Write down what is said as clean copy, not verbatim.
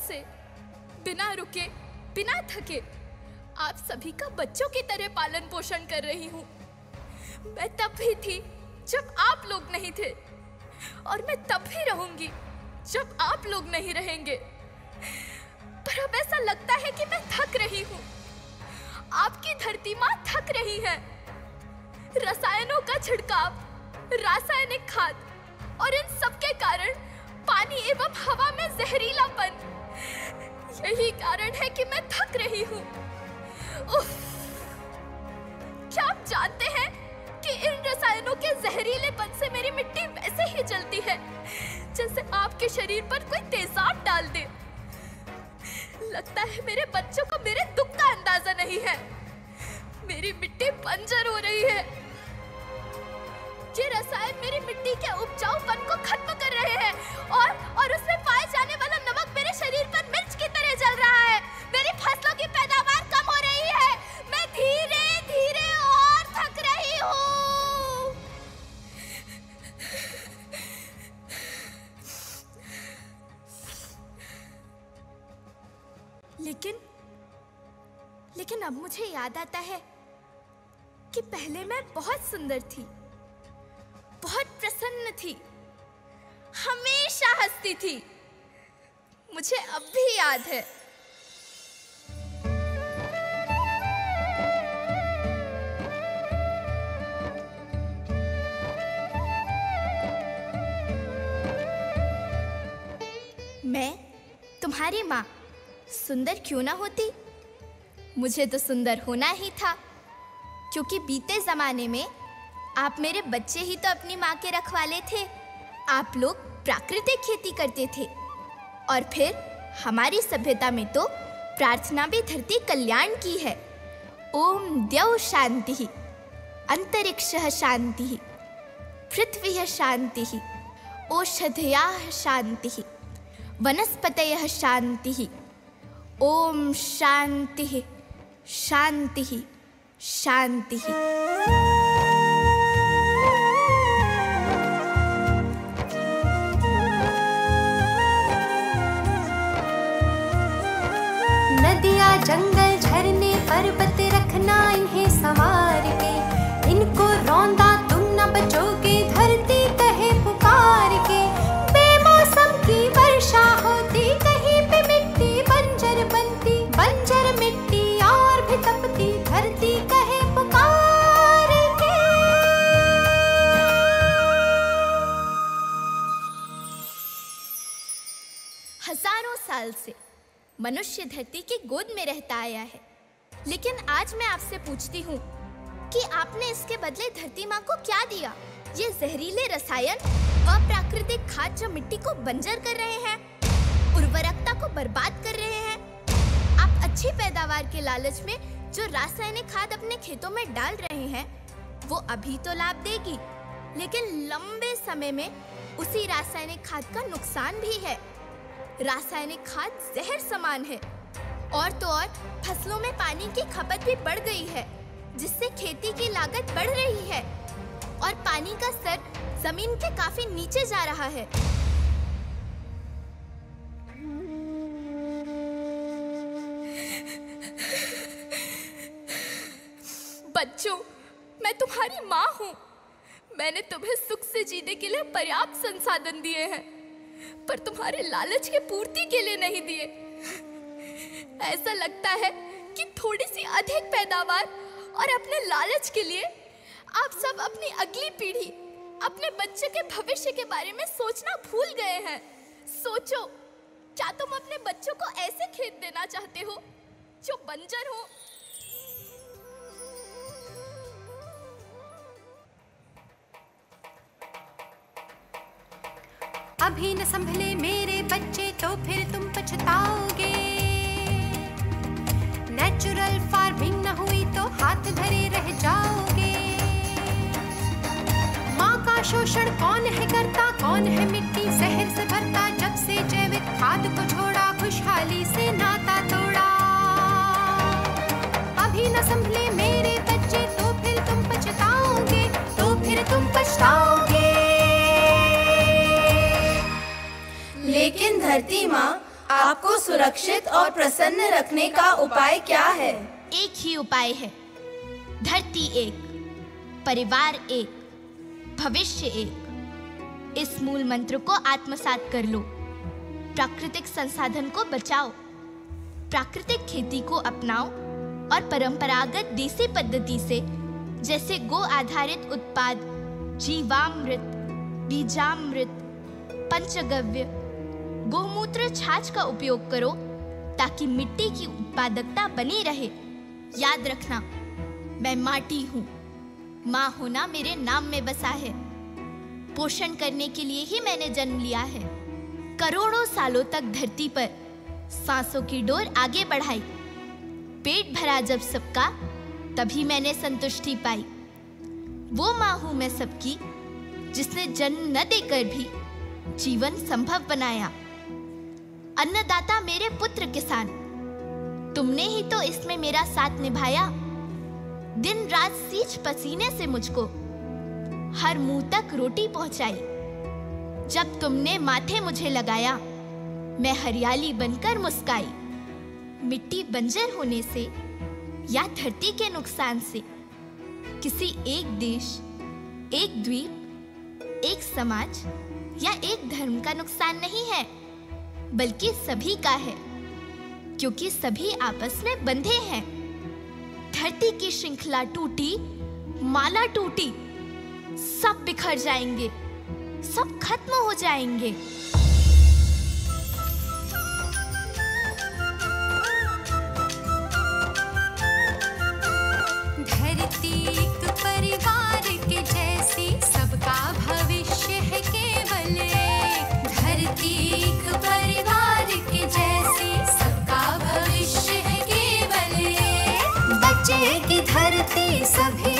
से बिना रुके, बिना थके आप सभी का बच्चों की तरह पालन पोषण कर रही हूँ। मैं तब भी थी जब आप लोग नहीं थे, और मैं तब भी रहूंगी जब आप लोग नहीं रहेंगे। पर अब ऐसा लगता है कि मैं थक रही हूँ। आपकी धरती माँ थक रही है। रसायनों का छिड़काव, रासायनिक खाद और इन सब के कारण पानी एवं हवा में जहरीलापन, यही कारण है कि मैं थक रही हूँ। क्या आप जानते हैं कि इन रसायनों के जहरीलेपन से मेरी मिट्टी वैसे ही जलती है जैसे आपके शरीर पर कोई तेजाब डाल दे। लगता है मेरे बच्चों को मेरे दुख का अंदाजा नहीं है। मेरी मिट्टी बंजर हो रही है। ये रसायन मेरी मिट्टी के उपजाऊपन को खत्म कर रहे हैं और उसमें पाए जाने वाला नमक मेरे शरीर पर मिर्च की तरह जल रहा है। मेरी फसलों की पैदावार कम हो रही है। मैं धीरे धीरे और थक रही हूँ। लेकिन अब मुझे याद आता है कि पहले मैं बहुत सुंदर थी, बहुत प्रसन्न थी, हमेशा हंसती थी। मुझे अब भी याद है। मैं तुम्हारी माँ सुंदर क्यों ना होती? मुझे तो सुंदर होना ही था, क्योंकि बीते जमाने में आप मेरे बच्चे ही तो अपनी माँ के रखवाले थे। आप लोग प्राकृतिक खेती करते थे, और फिर हमारी सभ्यता में तो प्रार्थना भी धरती कल्याण की है। ओम द्यौ शांति, अंतरिक्षः शांति, पृथ्वीः शांति, ओषधयः शांति, वनस्पतयः शांति। ओम शांति शांति शांति। नदियाँ, जंगल, झरने, पर्वत रखना इन्हें संवार के। इनको रौंदा तुम न बचोगे, धरती कहे पुकार के। बेमौसम की वर्षा होती, कहीं पे मिट्टी बंजर बनती। बंजर मिट्टी और भी तपती, धरती कहे पुकार के। हजारों साल से मनुष्य धरती की गोद में रहता आया है, लेकिन आज मैं आपसे पूछती हूँ कि आपने इसके बदले धरती माँ को क्या दिया? ये जहरीले रसायन, अप्राकृतिक खाद जो मिट्टी को बंजर कर रहे हैं, उर्वरकता को बर्बाद कर रहे हैं। आप अच्छी पैदावार के लालच में जो रासायनिक खाद अपने खेतों में डाल रहे हैं, वो अभी तो लाभ देगी, लेकिन लंबे समय में उसी रासायनिक खाद का नुकसान भी है। रासायनिक खाद जहर समान है, और तो और फसलों में पानी की खपत भी बढ़ गई है, जिससे खेती की लागत बढ़ रही है और पानी का स्तर जमीन के काफी नीचे जा रहा है। बच्चों, मैं तुम्हारी माँ हूँ। मैंने तुम्हें सुख से जीने के लिए पर्याप्त संसाधन दिए हैं, पर तुम्हारे लालच की पूर्ति के लिए नहीं दिए। ऐसा लगता है कि थोड़ी सी अधिक पैदावार और अपने लालच के लिए आप सब अपनी अगली पीढ़ी, अपने बच्चे के भविष्य के बारे में सोचना भूल गए हैं। सोचो, क्या तुम अपने बच्चों को ऐसे खेत देना चाहते हो जो बंजर हो? अभी न संभले मेरे बच्चे तो फिर तुम पछताओगे। नेचुरल फार्मिंग न हुई तो हाथ धरे रह जाओगे। माँ का शोषण कौन है करता, कौन है मिट्टी जहर से भरता। जब से जैविक खाद को छोड़ा, खुशहाली से नाता तोड़ा। अभी न संभले मेरे बच्चे तो फिर तुम पछताओगे, तो फिर तुम पछताओगे। लेकिन धरती माँ, आपको सुरक्षित और प्रसन्न रखने का उपाय क्या है? एक ही उपाय है, धरती एक, परिवार एक, भविष्य एक। इस मूल मंत्र को आत्मसात कर लो। प्राकृतिक संसाधन को बचाओ, प्राकृतिक खेती को अपनाओ और परंपरागत देसी पद्धति से जैसे गो आधारित उत्पाद, जीवामृत, बीजामृत, पंचगव्य, गोमूत्र, छाछ का उपयोग करो ताकि मिट्टी की उत्पादकता बनी रहे। याद रखना, मैं माटी हूँ। माँ होना मेरे नाम में बसा है। पोषण करने के लिए ही मैंने जन्म लिया है। करोड़ों सालों तक धरती पर सांसों की डोर आगे बढ़ाई। पेट भरा जब सबका, तभी मैंने संतुष्टि पाई। वो माँ हूँ मैं सबकी, जिसने जन्म न देकर भी जीवन संभव बनाया। अन्नदाता मेरे पुत्र किसान, तुमने ही तो इसमें मेरा साथ निभाया। दिन रात सींच पसीने से मुझको हर मुंह तक रोटी पहुंचाई। जब तुमने माथे मुझे लगाया, मैं हरियाली बनकर मुस्काई। मिट्टी बंजर होने से या धरती के नुकसान से किसी एक देश, एक द्वीप, एक समाज या एक धर्म का नुकसान नहीं है, बल्कि सभी का है, क्योंकि सभी आपस में बंधे हैं। धरती की श्रृंखला टूटी, माला टूटी, सब बिखर जाएंगे, सब खत्म हो जाएंगे। धरती एक परिवार के जैसी, सबका भविष्य है केवल एक। धरती एक परिवार के जैसी, सबका भविष्य है केवल एक। बचेगी धरती सभी